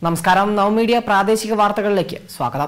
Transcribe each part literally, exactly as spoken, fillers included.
നമസ്കാരം. നവമീഡിയ പ്രാദേശിക വാർത്തകളിലേക്ക് സ്വാഗതം.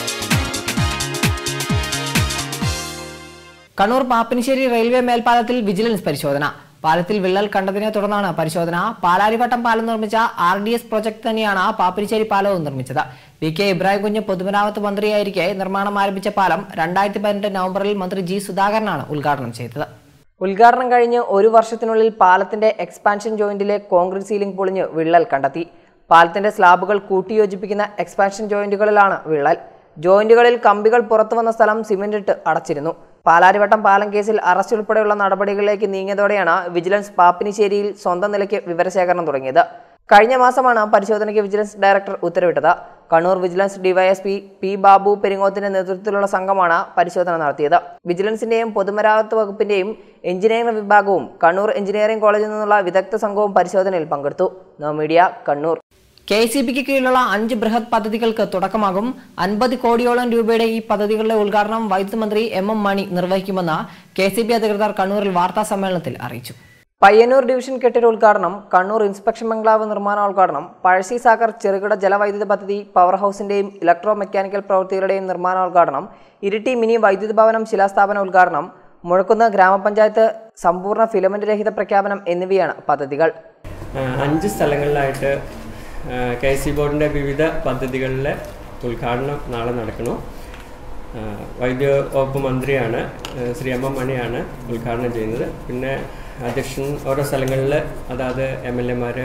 കണ്ണൂർ പാപ്പിനിശ്ശേരി റെയിൽവേ മേൽപ്പാലത്തിൽ വിജിലൻസ് പരിശോധന. പാലത്തിൽ വിള്ളൽ കണ്ടതിനെ തുടർന്നാണ് പരിശോധന. പാലാരിവട്ടം പാലം നിർമ്മിച്ച ആർ ഡി എസ് പ്രൊജക്ട് തന്നെയാണ് പാപ്പിനിശ്ശേരി പാലവും നിർമ്മിച്ചത്. വി കെ ഇബ്രാഹിം കുഞ്ഞ് പൊതുമരാമത്ത് മന്ത്രിയായിരിക്കെ നിർമ്മാണം ആരംഭിച്ച പാലം രണ്ടായിരത്തി പതിനെട്ട് നവംബറിൽ മന്ത്രി ജി സുധാകരനാണ് ഉദ്ഘാടനം ചെയ്തത്. ഉദ്ഘാടനം കഴിഞ്ഞ് ഒരു വർഷത്തിനുള്ളിൽ പാലത്തിന്റെ എക്സ്പാൻഷൻ ജോയിന്റിലെ കോൺക്രീറ്റ് സീലിംഗ് പൊളിഞ്ഞ് വിള്ളൽ കണ്ടെത്തി. പാലത്തിന്റെ സ്ലാബുകൾ കൂട്ടിയോജിപ്പിക്കുന്ന എക്സ്പാൻഷൻ ജോയിന്റുകളിലാണ് വിള്ളൽ. ജോയിന്റുകളിൽ കമ്പികൾ പുറത്തു വന്ന സ്ഥലം സിമന്റ് ഇട്ട് അടച്ചിരുന്നു. പാലാരിവട്ടം പാലം കേസിൽ അറസ്റ്റ് ഉൾപ്പെടെയുള്ള നടപടികളിലേക്ക് നീങ്ങിയതോടെയാണ് വിജിലൻസ് പാപ്പിനിശ്ശേരിയിൽ സ്വന്തം നിലയ്ക്ക് വിവരശേഖരണം തുടങ്ങിയത്. കഴിഞ്ഞ മാസമാണ് പരിശോധനയ്ക്ക് വിജിലൻസ് ഡയറക്ടർ ഉത്തരവിട്ടത്. Kannur vigilance DySP P Babu പെരിങ്ങോത്തിന്റെ നേതൃത്വത്തിലുള്ള സംഘമാണ് പരിശോധന നടത്തിയത്. വിജിലൻസിന്റെയും പൊതുമരാമത്ത് വകുപ്പിന്റെയും എഞ്ചിനീയറിംഗ് വിഭാഗവും കണ്ണൂർ എഞ്ചിനീയറിംഗ് കോളേജിൽ നിന്നുള്ള വിദഗ്ധ സംഘവും പരിശോധനയിൽ പങ്കെടുത്തു. Navamedia Kannur. K S E ബിക്ക് കീഴിലുള്ള അഞ്ച് ബൃഹത് പദ്ധതികൾക്ക് തുടക്കമാകും. അൻപത് കോടിയോളം രൂപയുടെ ഈ പദ്ധതികളുടെ ഉദ്ഘാടനം വൈദ്യുതി മന്ത്രി എം എം മണി നിർവഹിക്കുമെന്ന് കെ എസ് ഇ ബി അധികൃതർ കണ്ണൂരിൽ വാർത്താ സമ്മേളനത്തിൽ അറിയിച്ചു. പയ്യന്നൂർ ഡിവിഷൻ കെട്ടിട ഉദ്ഘാടനം, കണ്ണൂർ ഇൻസ്പെക്ഷൻ ബംഗ്ലാവ് നിർമ്മാണോദ്ഘാടനം, പഴശ്ശി സാഗർ ചെറുകിട ജലവൈദ്യുത പദ്ധതി പവർ ഹൌസിന്റെയും ഇലക്ട്രോ മെക്കാനിക്കൽ പ്രവൃത്തികളുടെയും നിർമ്മാണോദ്ഘാടനം, ഇരിട്ടി മിനി വൈദ്യുതി ഭവനം ശിലാസ്ഥാപന ഉദ്ഘാടനം, മുഴക്കുന്ന് ഗ്രാമപഞ്ചായത്ത് സമ്പൂർണ്ണ ഫിലമെന്റ് രഹിത പ്രഖ്യാപനം എന്നിവയാണ് പദ്ധതികൾ. അഞ്ച് സ്ഥലങ്ങളിലായിട്ട് കെ എസ് ഇ ബോർഡിൻ്റെ വിവിധ പദ്ധതികളിലെ ഉദ്ഘാടനം നാളെ നടക്കണം. വൈദ്യുത വകുപ്പ് മന്ത്രിയാണ് ശ്രീ എം എം മണിയാണ് ഉദ്ഘാടനം ചെയ്യുന്നത്. പിന്നെ അധ്യക്ഷൻ ഓരോ സ്ഥലങ്ങളിൽ അതായത് എം എൽ എമാർ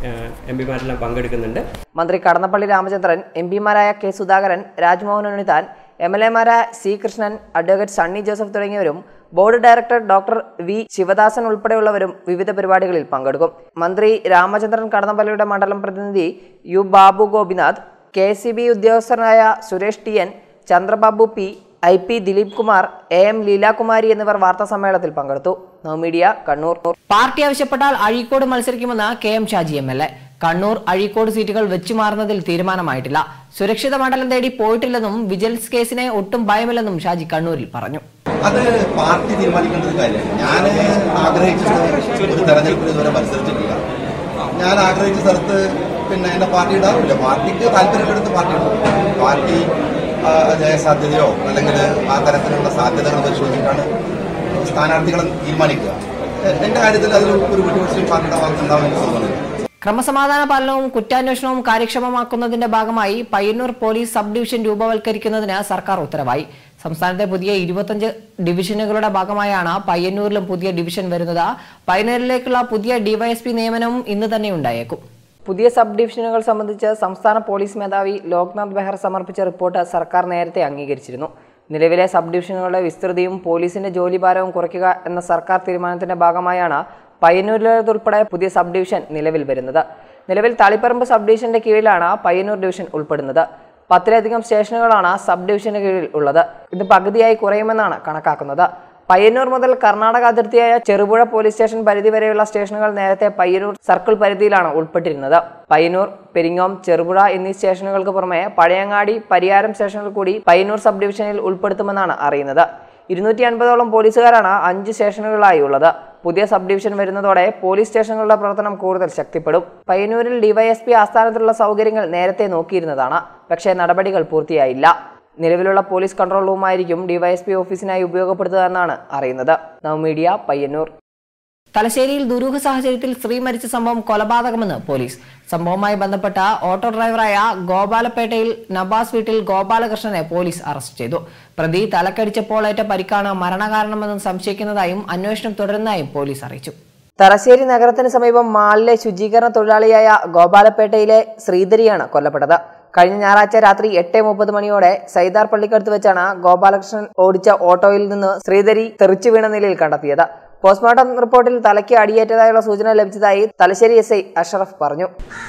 എം പിമാരെല്ലാം പങ്കെടുക്കുന്നുണ്ട്. മന്ത്രി കടന്നപ്പള്ളി രാമചന്ദ്രൻ, എം പിമാരായ K Sudhakaran, Rajmohan Unnithan, M L എമാരായ സി കൃഷ്ണൻ, അഡ്വക്കേറ്റ് സണ്ണി ജോസഫ് തുടങ്ങിയവരും board director doctor V Sivadasan ഉൾപ്പെടെയുള്ളവരും വിവിധ പരിപാടികളിൽ പങ്കെടുക്കും. മന്ത്രി രാമചന്ദ്രൻ കടന്നപ്പള്ളിയുടെ മണ്ഡലം പ്രതിനിധി U Babu Gopinath, K S E B ഉദ്യോഗസ്ഥനായ Suresh T N, Chandrababu P, I P Dileep Kumar, A M Leelakumari എന്നിവർ വാർത്താ സമ്മേളനത്തിൽ പങ്കെടുത്തു. നവമീഡിയ കണ്ണൂർ. പാർട്ടി ആവശ്യപ്പെട്ടാൽ അഴീക്കോട് മത്സരിക്കുമെന്ന് K M Shaji M L A. Kannur Azhikode സീറ്റുകൾ വെച്ചുമാറുന്നതിൽ തീരുമാനമായിട്ടില്ല. സുരക്ഷിത മണ്ഡലം തേടി പോയിട്ടില്ലെന്നും വിജിലൻസ് കേസിനെ ഒട്ടും ഭയമില്ലെന്നും ഷാജി കണ്ണൂരിൽ പറഞ്ഞു. അത് പാർട്ടി തീരുമാനിക്കേണ്ട ഒരു കാര്യമാണ്. ഞാൻ ആഗ്രഹിച്ചത് ഒരു തെരഞ്ഞെടുപ്പിൽ ഇതുവരെ മത്സരിച്ചിട്ടില്ല. ഞാൻ ആഗ്രഹിച്ച സ്ഥലത്ത് പിന്നെ എന്റെ പാർട്ടി ഇടാറില്ല. പാർട്ടിക്ക് താല്പര്യമെടുത്ത് പാർട്ടി ഇടും. പാർട്ടി ജയസാധ്യതയോ അല്ലെങ്കിൽ ആ തരത്തിലുള്ള സാധ്യതകൾ പരിശോധിച്ചിട്ടാണ് സ്ഥാനാർത്ഥികളെ തീരുമാനിക്കുക. എന്റെ കാര്യത്തിൽ അതിൽ ഒരു വിട്ടുവീഴ്ചയും പാർട്ടിയുടെ ഭാഗത്തുണ്ടാവുമെന്ന് തോന്നുന്നില്ല. ക്രമസമാധാന പാലനവും കുറ്റാന്വേഷണവും കാര്യക്ഷമമാക്കുന്നതിന്റെ ഭാഗമായി പയ്യന്നൂർ പോലീസ് സബ് ഡിവിഷൻ രൂപവൽക്കരിക്കുന്നതിന് സർക്കാർ ഉത്തരവായി. സംസ്ഥാനത്തെ പുതിയ ഇരുപത്തഞ്ച് ഡിവിഷനുകളുടെ ഭാഗമായാണ് പയ്യന്നൂരിലും പുതിയ ഡിവിഷൻ വരുന്നത്. പയ്യന്നൂരിലേക്കുള്ള പുതിയ ഡിവൈഎസ്പി നിയമനവും ഇന്ന് തന്നെ ഉണ്ടായേക്കും. പുതിയ സബ് ഡിവിഷനുകൾ സംബന്ധിച്ച് സംസ്ഥാന പോലീസ് മേധാവി ലോക്നാഥ് ബെഹ്റ സമർപ്പിച്ച റിപ്പോർട്ട് സർക്കാർ നേരത്തെ അംഗീകരിച്ചിരുന്നു. നിലവിലെ സബ് ഡിവിഷനുകളുടെ വിസ്തൃതിയും പോലീസിന്റെ ജോലിഭാരവും കുറയ്ക്കുക എന്ന സർക്കാർ തീരുമാനത്തിന്റെ ഭാഗമായാണ് പയ്യന്നൂരിലേതുൾപ്പെടെ പുതിയ സബ് ഡിവിഷൻ നിലവിൽ വരുന്നത്. നിലവിൽ തളിപ്പറമ്പ് സബ് ഡിവിഷന്റെ കീഴിലാണ് പയ്യന്നൂർ ഡിവിഷൻ ഉൾപ്പെടുന്നത്. പത്തിലധികം സ്റ്റേഷനുകളാണ് സബ് ഡിവിഷന് കീഴിൽ ഉള്ളത്. ഇത് പകുതിയായി കുറയുമെന്നാണ് കണക്കാക്കുന്നത്. പയ്യന്നൂർ മുതൽ കർണാടക അതിർത്തിയായ ചെറുപുഴ പോലീസ് സ്റ്റേഷൻ പരിധി വരെയുള്ള സ്റ്റേഷനുകൾ നേരത്തെ പയ്യന്നൂർ സർക്കിൾ പരിധിയിലാണ് ഉൾപ്പെട്ടിരുന്നത്. പയ്യന്നൂർ, പെരിങ്ങോം, ചെറുപുഴ എന്നീ സ്റ്റേഷനുകൾക്ക് പുറമെ പഴയങ്ങാടി, പരിയാരം സ്റ്റേഷനുകൾ കൂടി പയ്യന്നൂർ സബ് ഡിവിഷനിൽ ഉൾപ്പെടുത്തുമെന്നാണ് അറിയുന്നത്. ഇരുന്നൂറ്റി അൻപതോളം പോലീസുകാരാണ് അഞ്ച് സ്റ്റേഷനുകളായി ഉള്ളത്. പുതിയ സബ് ഡിവിഷൻ വരുന്നതോടെ പോലീസ് സ്റ്റേഷനുകളുടെ പ്രവർത്തനം കൂടുതൽ ശക്തിപ്പെടും. പയ്യന്നൂരിൽ ഡിവൈഎസ്പി ആസ്ഥാനത്തുള്ള സൗകര്യങ്ങൾ നേരത്തെ നോക്കിയിരുന്നതാണ്. പക്ഷേ നടപടികൾ പൂർത്തിയായില്ല. നിലവിലുള്ള പോലീസ് കൺട്രോൾ റൂമായിരിക്കും ഡിവൈഎസ്പി ഓഫീസിനായി ഉപയോഗപ്പെടുത്തുക എന്നാണ് അറിയുന്നത്. നവമീഡിയ പയ്യന്നൂർ. തലശ്ശേരിയിൽ ദുരൂഹ സാഹചര്യത്തിൽ സ്ത്രീ മരിച്ച സംഭവം കൊലപാതകമെന്ന് പോലീസ്. സംഭവവുമായി ബന്ധപ്പെട്ട ഓട്ടോ ഡ്രൈവറായ ഗോപാലപേട്ടയിൽ നബാസ് വീട്ടിൽ ഗോപാലകൃഷ്ണനെ പോലീസ് അറസ്റ്റ് ചെയ്തു. പ്രതി തലക്കടിച്ചപ്പോൾ ഏറ്റ പരിക്കാണ് മരണകാരണമെന്ന് സംശയിക്കുന്നതായും അന്വേഷണം തുടരുന്നതായും പോലീസ് അറിയിച്ചു. തലശ്ശേരി നഗരത്തിന് സമീപം മാളിലെ ശുചീകരണ തൊഴിലാളിയായ ഗോപാലപേട്ടയിലെ ശ്രീധരിയാണ് കൊല്ലപ്പെട്ടത്. കഴിഞ്ഞ ഞായറാഴ്ച രാത്രി എട്ട് മുപ്പത് മണിയോടെ സൈദാർ പള്ളിക്കടുത്ത് വെച്ചാണ് ഗോപാലകൃഷ്ണൻ ഓടിച്ച ഓട്ടോയിൽ നിന്ന് ശ്രീധരി തെറിച്ചു വീണ നിലയിൽ കണ്ടെത്തിയത്. പോസ്റ്റ്മോർട്ടം റിപ്പോർട്ടിൽ തലയ്ക്ക് അടിയേറ്റതായുള്ള സൂചന ലഭിച്ചതായി തലശ്ശേരി എസ് ഐ അഷറഫ് പറഞ്ഞു.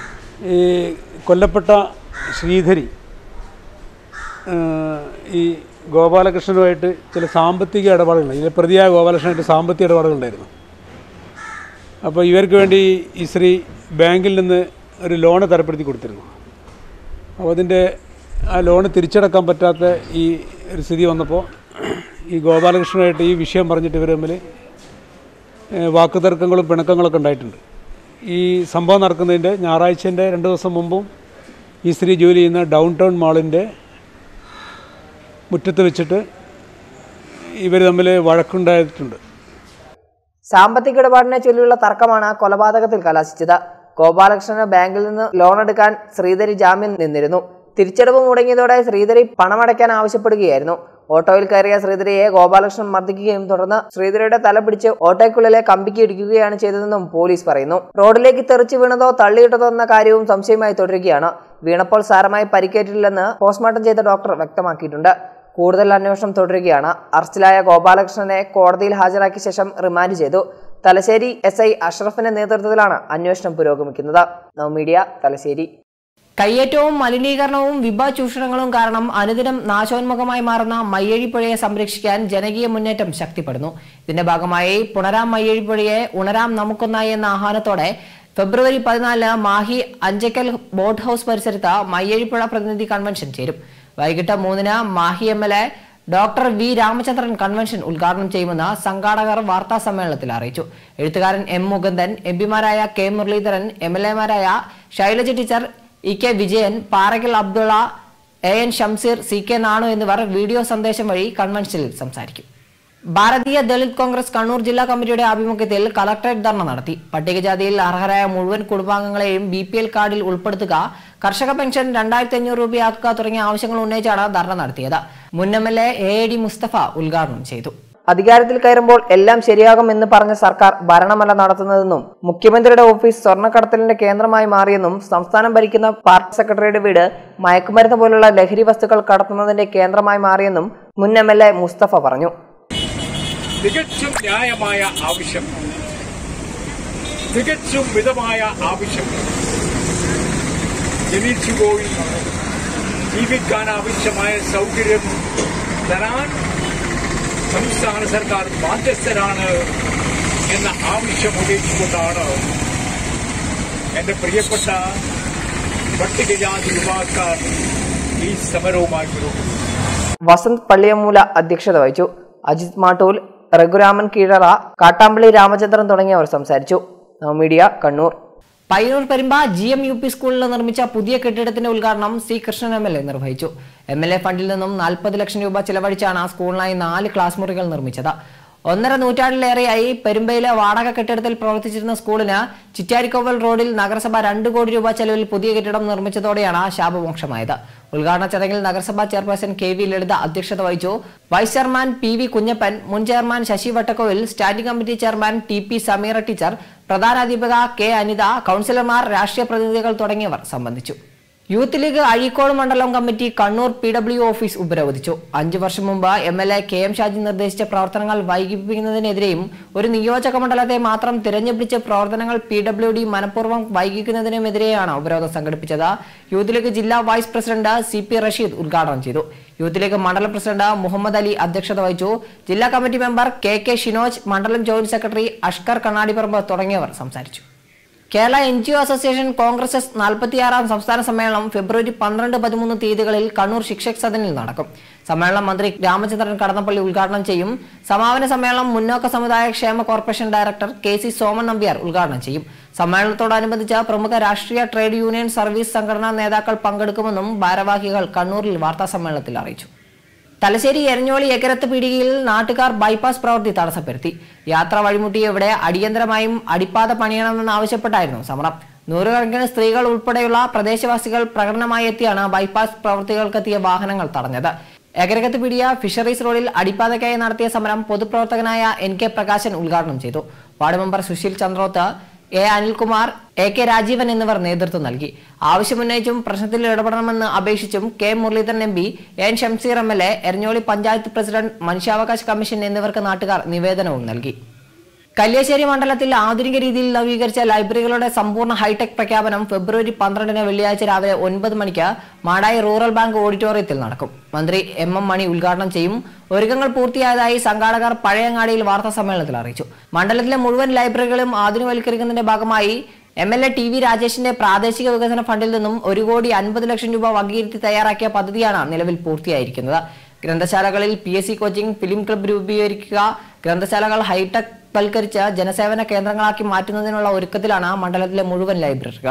ഈ കൊല്ലപ്പെട്ട ശ്രീധരി ഈ ഗോപാലകൃഷ്ണനുമായിട്ട് ചില സാമ്പത്തിക ഇടപാടുകളുണ്ട്. ഇതിലെ പ്രതിയായ ഗോപാലകൃഷ്ണനായിട്ട് സാമ്പത്തിക ഇടപാടുകളുണ്ടായിരുന്നു. അപ്പോൾ ഇവർക്ക് വേണ്ടി ഈ സ്ത്രീ ബാങ്കിൽ നിന്ന് ഒരു ലോണ് തരപ്പെടുത്തി കൊടുത്തിരുന്നു. അപ്പോൾ അതിൻ്റെ ആ ലോണ് തിരിച്ചടക്കാൻ പറ്റാത്ത ഈ ഒരു സ്ഥിതി വന്നപ്പോൾ ഈ ഗോപാലകൃഷ്ണനായിട്ട് ഈ വിഷയം പറഞ്ഞിട്ട് ഇവർ തമ്മിൽ വാക്കുതർക്കങ്ങളും പിണക്കങ്ങളൊക്കെ ഉണ്ടായിട്ടുണ്ട്. ഈ സംഭവം നടക്കുന്നതിൻ്റെ ഞായറാഴ്ചൻ്റെ രണ്ട് ദിവസം മുമ്പും ഈ സ്ത്രീ ജോലി ചെയ്യുന്ന ഡൗൺ ടൗൺ മാളിൻ്റെ മുറ്റത്ത് വെച്ചിട്ട് ഇവർ തമ്മിൽ വഴക്കുണ്ടായിട്ടുണ്ട്. സാമ്പത്തിക ഇടപാടിനെ ചൊല്ലിയുള്ള തർക്കമാണ് കൊലപാതകത്തിൽ കലാശിച്ചത്. ഗോപാലകൃഷ്ണന് ബാങ്കിൽ നിന്ന് ലോൺ എടുക്കാൻ ശ്രീധരി ജാമ്യം നിന്നിരുന്നു. തിരിച്ചടവ് മുടങ്ങിയതോടെ ശ്രീധരി പണമടയ്ക്കാൻ ആവശ്യപ്പെടുകയായിരുന്നു. ഓട്ടോയിൽ കയറിയ ശ്രീധരിയെ ഗോപാലകൃഷ്ണൻ മർദ്ദിക്കുകയും തുടർന്ന് ശ്രീധരിയുടെ തല പിടിച്ച് ഓട്ടോയ്ക്കുള്ളിലെ കമ്പിക്ക് ഇടിക്കുകയാണ് ചെയ്തതെന്നും പോലീസ് പറയുന്നു. റോഡിലേക്ക് തെറിച്ചു വീണതോ തള്ളിയിട്ടതോ എന്ന കാര്യവും സംശയമായി തുടരുകയാണ്. വീണപ്പോൾ സാരമായി പരിക്കേറ്റില്ലെന്ന് പോസ്റ്റ്മോർട്ടം ചെയ്ത ഡോക്ടർ വ്യക്തമാക്കിയിട്ടുണ്ട്. കൂടുതൽ അന്വേഷണം തുടരുകയാണ്. അറസ്റ്റിലായ ഗോപാലകൃഷ്ണനെ കോടതിയിൽ ഹാജരാക്കിയ ശേഷം റിമാൻഡ് ചെയ്തു. തലശ്ശേരി എസ് ഐ അഷ്റഫിന്റെ നേതൃത്വത്തിലാണ് അന്വേഷണം പുരോഗമിക്കുന്നത്. നവമീഡിയ, തലശ്ശേരി. കയ്യേറ്റവും മലിനീകരണവും വിഭവ ചൂഷണങ്ങളും കാരണം അനുദിനം നാശോന്മുഖമായി മാറുന്ന മയ്യഴിപ്പുഴയെ സംരക്ഷിക്കാൻ ജനകീയ മുന്നേറ്റം ശക്തിപ്പെടുന്നു. ഇതിന്റെ ഭാഗമായി പുണരാം മയ്യഴിപ്പുഴയെ ഉണരാം നമുക്കൊന്നായി എന്ന ആഹ്വാനത്തോടെ ഫെബ്രുവരി പതിനാലിന് മാഹി അഞ്ചക്കൽ ബോട്ട് ഹൌസ് പരിസരത്ത് മയ്യഴിപ്പുഴ പ്രതിനിധി കൺവെൻഷൻ ചേരും. വൈകിട്ട് മൂന്നിന് Mahe M L A doctor V Ramachandran convention ഉദ്ഘാടനം ചെയ്യുമെന്ന് സംഘാടകർ വാർത്താ സമ്മേളനത്തിൽ അറിയിച്ചു. എഴുത്തുകാരൻ എം മുകുന്ദൻ, എം പിമാരായ കെ മുരളീധരൻ, എം എൽ എമാരായ Shailaja teacher, E K Vijayan, Parakkal Abdulla, A N Shamseer, C K Nanu എന്നിവർ വീഡിയോ സന്ദേശം വഴി കൺവെൻഷനിൽ സംസാരിക്കും. ഭാരതീയ ദളിത് കോൺഗ്രസ് കണ്ണൂർ ജില്ലാ കമ്മിറ്റിയുടെ ആഭിമുഖ്യത്തിൽ കളക്ടറേറ്റ് ധർണ നടത്തി. പട്ടികജാതിയിൽ അർഹരായ മുഴുവൻ കുടുംബാംഗങ്ങളെയും ബി പി എൽ കാർഡിൽ ഉൾപ്പെടുത്തുക, കർഷക പെൻഷൻ രണ്ടായിരത്തി അഞ്ഞൂറ് രൂപയാക്കുക തുടങ്ങിയ ആവശ്യങ്ങൾ ഉന്നയിച്ചാണ് ധർണ നടത്തിയത്. മുൻ M L A A D Musthafa ഉദ്ഘാടനം ചെയ്തു. അധികാരത്തിൽ കയറുമ്പോൾ എല്ലാം ശരിയാകുമെന്ന് പറഞ്ഞ സർക്കാർ ഭരണമല്ല നടത്തുന്നതെന്നും മുഖ്യമന്ത്രിയുടെ ഓഫീസ് സ്വർണ്ണക്കടത്തലിന്റെ കേന്ദ്രമായി മാറിയെന്നും സംസ്ഥാനം ഭരിക്കുന്ന പാർട്ടി സെക്രട്ടറിയുടെ വീട് മയക്കുമരുന്ന് പോലുള്ള ലഹരി വസ്തുക്കൾ കടത്തുന്നതിന്റെ കേന്ദ്രമായി മാറിയെന്നും മുൻ എം എൽ എ മുസ്തഫ പറഞ്ഞു. തികച്ചും ന്യായമായ ആവശ്യം, തികച്ചും മിതമായ ആവശ്യം, ജനിച്ചുപോയി ജീവിക്കാൻ ആവശ്യമായ സൗകര്യം തരാൻ സംസ്ഥാന സർക്കാർ ബാധ്യസ്ഥരാണ് എന്ന ആവശ്യം ഉന്നയിച്ചുകൊണ്ടാണ് എന്റെ പ്രിയപ്പെട്ട പട്ടികജാതി യുവാക്കൾ ഈ സമരവുമായി പുരോഗമിച്ചു. വസന്ത് പള്ളിയമൂല അധ്യക്ഷത വഹിച്ചു. അജിത് മാട്ടൂൽ, രഘുരാമൻ കീഴറ, കാട്ടാമ്പള്ളി രാമചന്ദ്രൻ തുടങ്ങിയവർ സംസാരിച്ചു. Navamedia, Kannur. Payyannur Perumba G M U P സ്കൂളിൽ നിർമ്മിച്ച പുതിയ കെട്ടിടത്തിന്റെ ഉദ്ഘാടനം C Krishnan M L A നിർവഹിച്ചു. എം എൽ എ ഫണ്ടിൽ നിന്നും നാൽപ്പത് ലക്ഷം രൂപ ചെലവഴിച്ചാണ് സ്കൂളിനായി നാല് ക്ലാസ് മുറികൾ നിർമ്മിച്ചത്. ഒന്നര നൂറ്റാണ്ടിലേറെയായി പെരുമ്പയിലെ വാടക കെട്ടിടത്തിൽ പ്രവർത്തിച്ചിരുന്ന സ്കൂളിന് ചിറ്റാരിക്കോവൽ റോഡിൽ നഗരസഭ രണ്ട് കോടി രൂപ ചെലവിൽ പുതിയ കെട്ടിടം നിർമ്മിച്ചതോടെയാണ് ശാപമോക്ഷമായത്. ഉദ്ഘാടന ചടങ്ങിൽ നഗരസഭാ ചെയർപേഴ്സൺ കെ വി ലളിത അധ്യക്ഷത വഹിച്ചു. Vice chairman P V Kunhappan, മുൻ chairman Sasi Vattakkovil, standing committee chairman T P Sameera teacher, പ്രധാനാധ്യാപിക കെ അനിത, കൌൺസിലർമാർ, രാഷ്ട്രീയ പ്രതിനിധികൾ തുടങ്ങിയവർ സംബന്ധിച്ചു. യൂത്ത് ലീഗ് അഴീക്കോട് മണ്ഡലം committee Kannur P W office ഉപരോധിച്ചു. അഞ്ചു വർഷം മുമ്പ് M L A K M Shaji നിർദ്ദേശിച്ച പ്രവർത്തനങ്ങൾ വൈകിപ്പിക്കുന്നതിനെതിരെയും ഒരു നിയോജക മണ്ഡലത്തെ മാത്രം തിരഞ്ഞുപിടിച്ച് പ്രവർത്തനങ്ങൾ പി ഡബ്ല്യു ഡി മനഃപൂർവ്വം വൈകിക്കുന്നതിനുമെതിരെയാണ് ഉപരോധം സംഘടിപ്പിച്ചത്. യൂത്ത് ലീഗ് ജില്ലാ vice president C P Rasheed ഉദ്ഘാടനം ചെയ്തു. യൂത്ത് ലീഗ് മണ്ഡലം പ്രസിഡന്റ് മുഹമ്മദ് അലി അധ്യക്ഷത വഹിച്ചു. ജില്ലാ committee member K K Shinoj, മണ്ഡലം ജോയിന്റ് സെക്രട്ടറി അഷ്കർ കണ്ണാടിപ്പറമ്പ് തുടങ്ങിയവർ സംസാരിച്ചു. Kerala N G O association Congress S നാൽപ്പത്തിയാറാം സംസ്ഥാന സമ്മേളനം ഫെബ്രുവരി പന്ത്രണ്ട് പതിമൂന്ന് തീയതികളിൽ കണ്ണൂർ ശിക്ഷക് സദനിൽ നടക്കും. സമ്മേളനം മന്ത്രി രാമചന്ദ്രൻ കടന്നപ്പള്ളി ഉദ്ഘാടനം ചെയ്യും. സമാപന സമ്മേളനം മുന്നോക്ക സമുദായ ക്ഷേമ corporation director K C Soman Nambiar ഉദ്ഘാടനം ചെയ്യും. സമ്മേളനത്തോടനുബന്ധിച്ച് പ്രമുഖ രാഷ്ട്രീയ ട്രേഡ് യൂണിയൻ സർവീസ് സംഘടനാ നേതാക്കൾ പങ്കെടുക്കുമെന്നും ഭാരവാഹികൾ കണ്ണൂരിൽ വാർത്താസമ്മേളനത്തിൽ അറിയിച്ചു. തലശ്ശേരി എരഞ്ഞോളി എക്കരത്ത് പീടികയിൽ നാട്ടുകാർ ബൈപ്പാസ് പ്രവൃത്തി തടസ്സപ്പെടുത്തി. യാത്ര വഴിമുട്ടിയവിടെ അടിയന്തരമായും അടിപ്പാത പണിയണമെന്നാവശ്യപ്പെട്ടായിരുന്നു സമരം. നൂറുകണക്കിന് സ്ത്രീകൾ ഉൾപ്പെടെയുള്ള പ്രദേശവാസികൾ പ്രകടനമായി എത്തിയാണ് ബൈപ്പാസ് പ്രവൃത്തികൾക്കെത്തിയ വാഹനങ്ങൾ തടഞ്ഞത്. എകരകത്ത് പീടിയ ഫിഷറീസ് റോഡിൽ അടിപ്പാതയ്ക്കായി നടത്തിയ സമരം പൊതുപ്രവർത്തകനായ എൻ കെ പ്രകാശൻ ഉദ്ഘാടനം ചെയ്തു. Ward member Susheel Chandroth, A Anilkumar, A K Rajeevan എന്നിവർ നേതൃത്വം നൽകി. ആവശ്യമുന്നയിച്ചും പ്രശ്നത്തിൽ ഇടപെടണമെന്ന് അപേക്ഷിച്ചും K Muraleedharan M P, N Shamseer M L A, Eranholi panchayat president, മനുഷ്യാവകാശ കമ്മീഷൻ എന്നിവർക്ക് നാട്ടുകാർ നിവേദനവും നൽകി. കല്യാശ്ശേരി മണ്ഡലത്തിൽ ആധുനിക രീതിയിൽ നവീകരിച്ച ലൈബ്രറികളുടെ സമ്പൂർണ്ണ ഹൈടെക് പ്രഖ്യാപനം ഫെബ്രുവരി പന്ത്രണ്ടിന് വെള്ളിയാഴ്ച രാവിലെ ഒൻപത് മണിക്ക് മാടായി റൂറൽ ബാങ്ക് ഓഡിറ്റോറിയത്തിൽ നടക്കും. മന്ത്രി എം എം മണി ഉദ്ഘാടനം ചെയ്യും. ഒരുക്കങ്ങൾ പൂർത്തിയായതായി സംഘാടകർ പഴയങ്ങാടിയിൽ വാർത്താ സമ്മേളനത്തിൽ അറിയിച്ചു. മണ്ഡലത്തിലെ മുഴുവൻ ലൈബ്രറികളും ആധുനികവൽക്കരിക്കുന്നതിന്റെ ഭാഗമായി M L A T V രാജേഷിന്റെ പ്രാദേശിക വികസന ഫണ്ടിൽ നിന്നും ഒരു കോടി അൻപത് ലക്ഷം രൂപ വകയിരുത്തി തയ്യാറാക്കിയ പദ്ധതിയാണ് നിലവിൽ പൂർത്തിയായിരിക്കുന്നത്. ഗ്രന്ഥശാലകളിൽ P S C coaching, film club രൂപീകരിക്കുക, ഗ്രന്ഥശാലകൾ ഹൈടെക് വൽക്കരിച്ച് ജനസേവന കേന്ദ്രങ്ങളാക്കി മാറ്റുന്നതിനുള്ള ഒരുക്കത്തിലാണ് മണ്ഡലത്തിലെ മുഴുവൻ ലൈബ്രറികളും.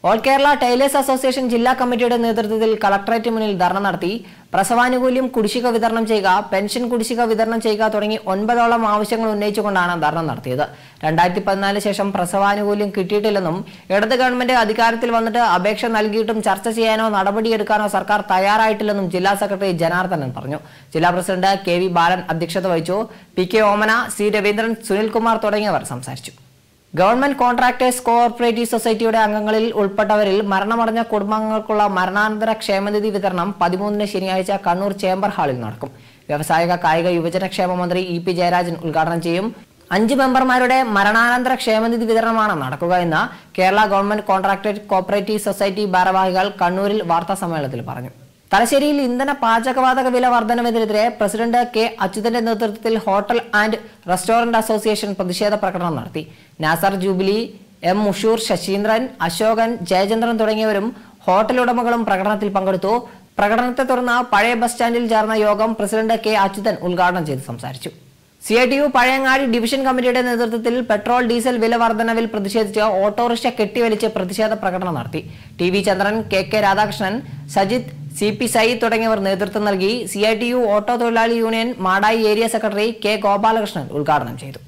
ഓൾ കേരള ടൈലേഴ്സ് അസോസിയേഷൻ ജില്ലാ കമ്മിറ്റിയുടെ നേതൃത്വത്തിൽ കളക്ടറേറ്റ് മുന്നിൽ ധർണ നടത്തി. പ്രസവാനുകൂല്യം കുടിശ്ശിക വിതരണം ചെയ്യുക, പെൻഷൻ കുടിശ്ശിക വിതരണം ചെയ്യുക തുടങ്ങി ഒൻപതോളം ആവശ്യങ്ങൾ ഉന്നയിച്ചുകൊണ്ടാണ് ധർണ നടത്തിയത്. രണ്ടായിരത്തി പതിനാലിന് ശേഷം പ്രസവാനുകൂല്യം കിട്ടിയിട്ടില്ലെന്നും ഇടത് ഗവൺമെന്റ് അധികാരത്തിൽ വന്നിട്ട് അപേക്ഷ നൽകിയിട്ടും ചർച്ച ചെയ്യാനോ നടപടിയെടുക്കാനോ സർക്കാർ തയ്യാറായിട്ടില്ലെന്നും ജില്ലാ സെക്രട്ടറി ജനാർദ്ദനൻ പറഞ്ഞു. ജില്ലാ പ്രസിഡന്റ് കെ വി ബാലൻ അധ്യക്ഷത വഹിച്ചു. P K Omana, C Raveendran, Sunilkumar തുടങ്ങിയവർ സംസാരിച്ചു. ഗവൺമെന്റ് കോൺട്രാക്ടേഴ്സ് കോഓപ്പറേറ്റീവ് സൊസൈറ്റിയുടെ അംഗങ്ങളിൽ ഉൾപ്പെട്ടവരിൽ മരണമടഞ്ഞ കുടുംബാംഗങ്ങൾക്കുള്ള മരണാനന്തര ക്ഷേമനിധി വിതരണം പതിമൂന്നിന് ശനിയാഴ്ച കണ്ണൂർ ചേംബർ ഹാളിൽ നടക്കും. വ്യവസായിക കായിക യുവജനക്ഷേമ മന്ത്രി ഇ പി ജയരാജൻ ഉദ്ഘാടനം ചെയ്യും. അഞ്ച് മെമ്പർമാരുടെ മരണാനന്തര ക്ഷേമനിധി വിതരണമാണ് നടക്കുക എന്ന് Kerala government contractors cooperative society ഭാരവാഹികൾ കണ്ണൂരിൽ വാർത്താ സമ്മേളനത്തിൽ പറഞ്ഞു. തലശ്ശേരിയിൽ ഇന്ധന പാചകവാതക വില വർധനവിനെതിരെ പ്രസിഡന്റ് കെ അച്യുതന്റെ നേതൃത്വത്തിൽ ഹോട്ടൽ ആൻഡ് റെസ്റ്റോറന്റ് അസോസിയേഷൻ പ്രതിഷേധ പ്രകടനം നടത്തി. നാസർ ജൂബിലി, എം മുഷൂർ, ശശീന്ദ്രൻ, അശോകൻ, ജയചന്ദ്രൻ തുടങ്ങിയവരും ഹോട്ടൽ ഉടമകളും പ്രകടനത്തിൽ പങ്കെടുത്തു. പ്രകടനത്തെ തുടർന്ന് പഴയ ബസ് സ്റ്റാൻഡിൽ ചേർന്ന യോഗം പ്രസിഡന്റ് കെ അച്യുതൻ ഉദ്ഘാടനം ചെയ്ത് സംസാരിച്ചു. C I T U Pazhayangadi division കമ്മിറ്റിയുടെ നേതൃത്വത്തിൽ പെട്രോൾ ഡീസൽ വില വർധനവിൽ പ്രതിഷേധിച്ച് ഓട്ടോറിക്ഷ കെട്ടിവലിച്ച് പ്രതിഷേധ പ്രകടനം നടത്തി. T V Chandran, K K Radhakrishnan, Sajith, C P Sayyid തുടങ്ങിയവർ നേതൃത്വം നൽകി. C I T U auto തൊഴിലാളി union Madayi area secretary K Gopalakrishnan ഉദ്ഘാടനം ചെയ്തു.